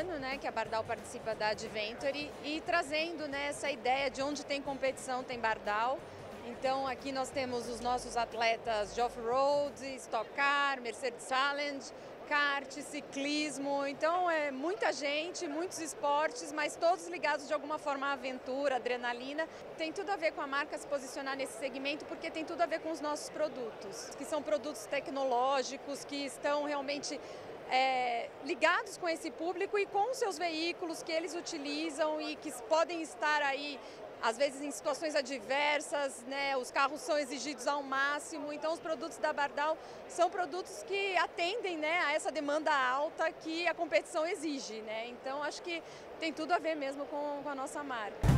ano, né, que a Bardal participa da Adventure e trazendo, né, essa ideia de onde tem competição tem Bardal. Então aqui nós temos os nossos atletas de off-road, Stock Car, Mercedes Challenge, kart, ciclismo. Então é muita gente, muitos esportes, mas todos ligados de alguma forma à aventura, adrenalina. Tem tudo a ver com a marca se posicionar nesse segmento porque tem tudo a ver com os nossos produtos, que são produtos tecnológicos, que estão realmente ligados com esse público e com os seus veículos que eles utilizam e que podem estar aí às vezes em situações adversas, né? Os carros são exigidos ao máximo, então os produtos da Bardal são produtos que atendem, né, a essa demanda alta que a competição exige, né? Então acho que tem tudo a ver mesmo com a nossa marca.